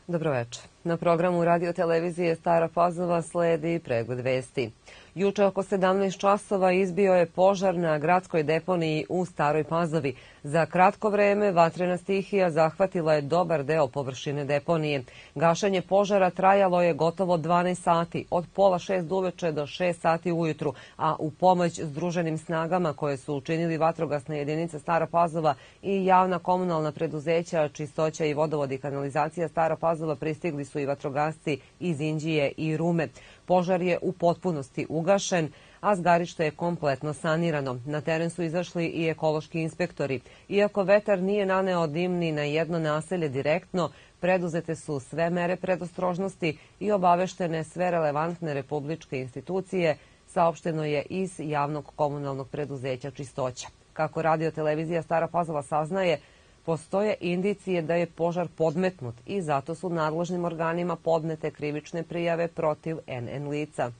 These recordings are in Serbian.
Dobroveče. Na programu radio televizije Stara Pazova sledi pregled vesti. Juče oko 17 časova izbio je požar na gradskoj deponiji u Staroj Pazovi. Za kratko vreme vatrena stihija zahvatila je dobar deo površine deponije. Gašenje požara trajalo je gotovo 12 sati, od pola 6 uveče do 6 sati ujutru, a u pomoć združenim snagama koje su učinili vatrogasne jedinice Stara Pazova i javna komunalna preduzeća Čistoća i vodovod i kanalizacija Stara Pazova pristigli su i vatrogasci iz Inđije i Rume. Požar je u potpunosti ugašen, a zgarište je kompletno sanirano. Na teren su izašli i ekološki inspektori. Iako vetar nije naneo dim ni na jedno naselje direktno, preduzete su sve mere predostrožnosti i obaveštene sve relevantne republičke institucije, saopšteno je iz javnog komunalnog preduzeća Čistoća. Kako radio televizija Stara Pazova saznaje, postoje indicije da je požar podmetnut i zato su nadležnim organima podnete krivične prijave protiv NN lica.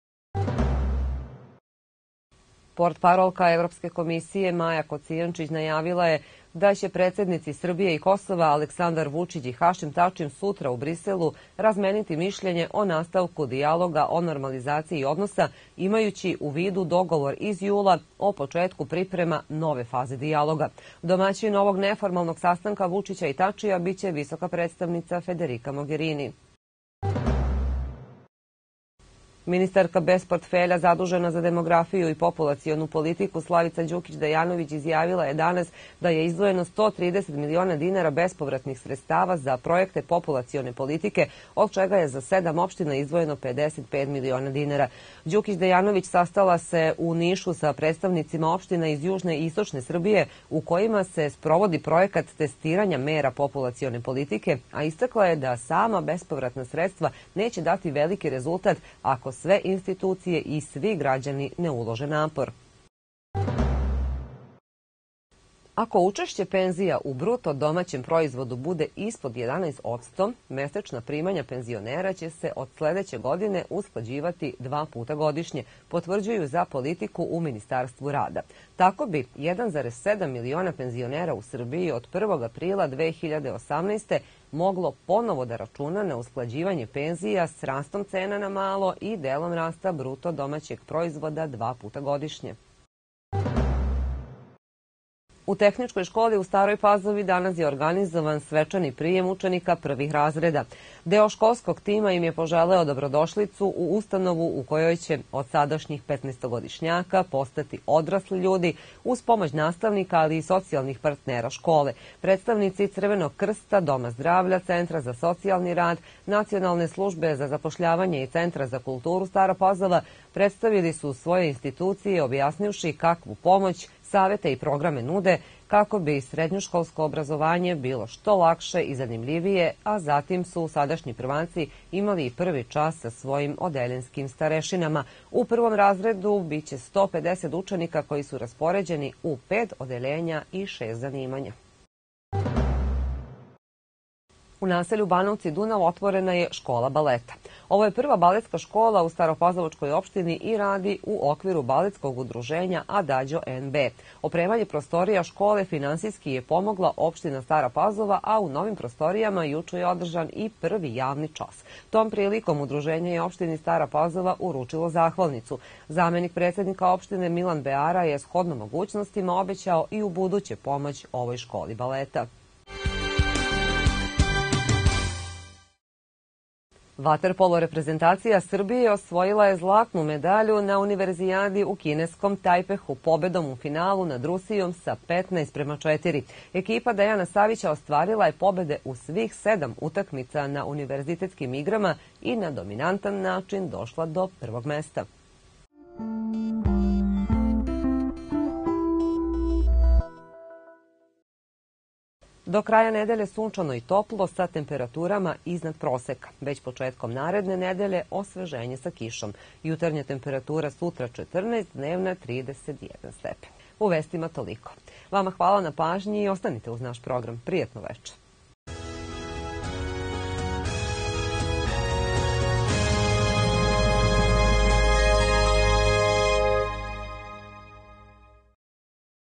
Portparolka Evropske komisije Maja Kocijančić najavila je da će predsjednici Srbije i Kosova Aleksandar Vučić i Hašim Tačim sutra u Briselu razmeniti mišljenje o nastavku dijaloga o normalizaciji odnosa, imajući u vidu dogovor iz jula o početku priprema nove faze dijaloga. Domaćin ovog neformalnog sastanka Vučića i Tačija biće visoka predstavnica Federica Mogherini. Ministarka bez portfelja zadužena za demografiju i populacionu politiku Slavica Đukić Dejanović izjavila je danas da je izdvojeno 130 miliona dinara bespovratnih sredstava za projekte populacione politike, od čega je za 7 opština izdvojeno 55 miliona dinara. Đukić Dejanović sastala se u Nišu sa predstavnicima opština iz južne i istočne Srbije u kojima se sprovodi projekat testiranja mera populacione politike, a istakla je da sama bespovratna sredstva neće dati veliki rezultat ako sve institucije i svi građani ne ulože napor. Ako učešće penzija u bruto domaćem proizvodu bude ispod 11%, mesečna primanja penzionera će se od sledeće godine usklađivati 2 puta godišnje, potvrđuju za politiku u Ministarstvu rada. Tako bi 1,7 miliona penzionera u Srbiji od 1. aprila 2018. moglo ponovo da računa na usklađivanje penzija s rastom cena na malo i delom rasta bruto domaćeg proizvoda 2 puta godišnje. U Tehničkoj školi u Staroj Pazovi danas je organizovan svečani prijem učenika prvih razreda. Deo školskog tima im je poželeo dobrodošlicu u ustanovu u kojoj će od sadašnjih 15-godišnjaka postati odrasli ljudi uz pomoć nastavnika, ali i socijalnih partnera škole. Predstavnici Crvenog krsta, Doma zdravlja, Centra za socijalni rad, Nacionalne službe za zapošljavanje i Centra za kulturu Stara Pazova predstavili su svoje institucije objasnivši kakvu pomoć, savete i programe nude kako bi srednjoškolsko obrazovanje bilo što lakše i zanimljivije, a zatim su sadašnji prvaci imali i prvi čas sa svojim odeljenskim starešinama. U prvom razredu biće 150 učenika koji su raspoređeni u 5 odeljenja i 6 zanimanja. U naselju Banovci Dunav otvorena je škola baleta. Ovo je prva baletska škola u Staropazovačkoj opštini i radi u okviru baletskog udruženja Adagio NB. Opremanje prostorija škole finansijski je pomogla opština Stara Pazova, a u novim prostorijama juče je održan i prvi javni čas. Tom prilikom udruženje je opštini Stara Pazova uručilo zahvalnicu. Zamenik predsjednika opštine Milan Beara je shodno mogućnostima obećao i u buduće pomoć ovoj školi baleta. Vaterpolo reprezentacija Srbije osvojila je zlatnu medalju na univerzijadi u kineskom Tajpehu pobedom u finalu nad Rusijom sa 15:4. Ekipa Dejana Savića ostvarila je pobede u svih 7 utakmica na univerzitetskim igrama i na dominantan način došla do prvog mesta. Do kraja nedelje sunčano i toplo sa temperaturama iznad proseka. Već početkom naredne nedelje osveženje sa kišom. Jutarnja temperatura sutra 14, dnevna 31 stepen. U vestima toliko. Vama hvala na pažnji i ostanite uz naš program. Prijetno večer.